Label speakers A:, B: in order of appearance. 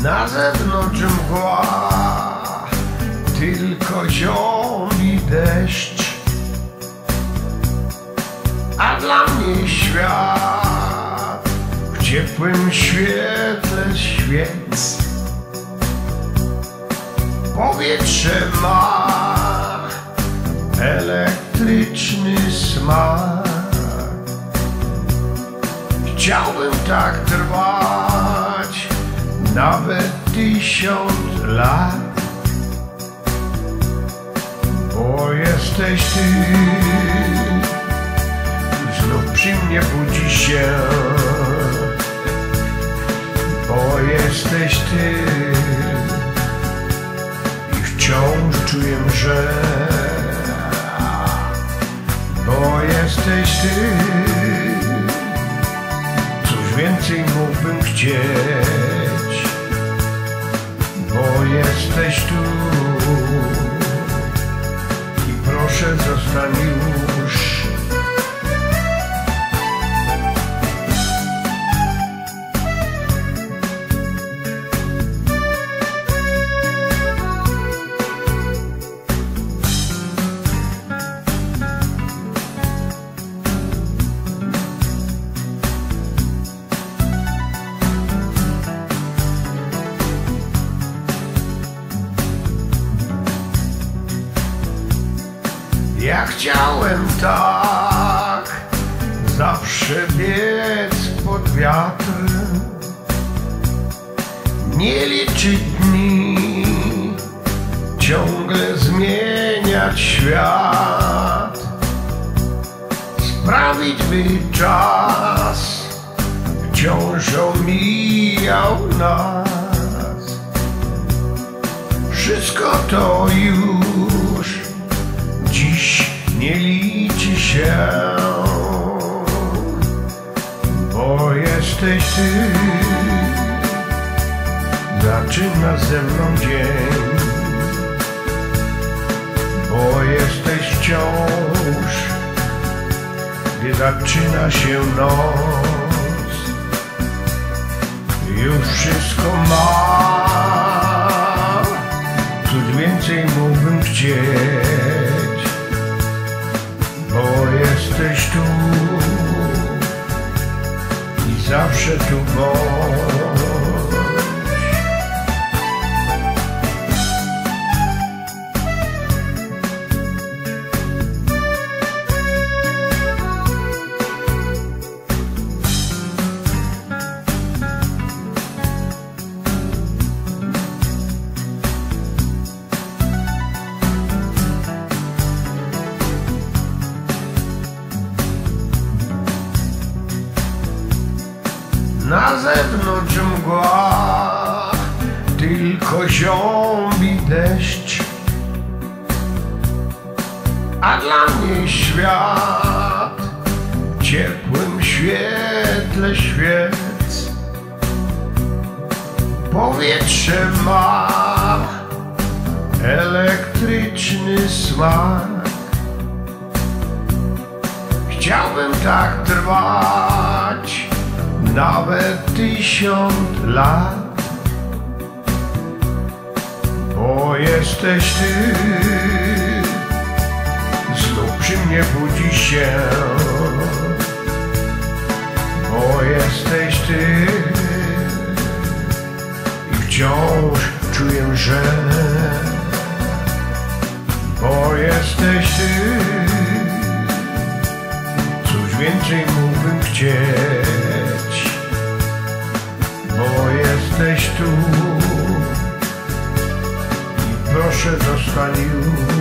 A: Na zewnątrz mgła, tylko ziemi deszcz, a dla mnie świat w ciepłym świetle świec. Powietrze ma elektryczny smak. Chciałbym tak trwać nawet 1000 lat, bo jesteś ty. Znów przy mnie budzi się, bo jesteś ty. I wciąż czuję, że bo jesteś ty. Cóż więcej mógłbym chcieć, bo jesteś tu. I proszę, zostań już. Ja chciałem tak zawsze biec pod wiatrem, nie liczyć dni, ciągle zmieniać świat, sprawić, by czas wciąż omijał nas. Wszystko to już dziś nie liczy się, bo jesteś ty. Zaczyna ze mną dzień, bo jesteś wciąż, gdy zaczyna się noc. Już wszystko mam, cóż więcej mógłbym chcieć, bo jesteś tu i zawsze tu bądź. Na zewnątrz mgła, tylko ziemi deszcz, a dla mnie świat w ciepłym świetle świec. Powietrze ma elektryczny smak. Chciałbym tak trwać nawet 1000 lat, bo jesteś ty. Znów przy mnie budzi się, bo jesteś ty. I wciąż czuję, że bo jesteś ty. Cóż więcej mógłbym chcieć, bo jesteś tu. I proszę, zostań już.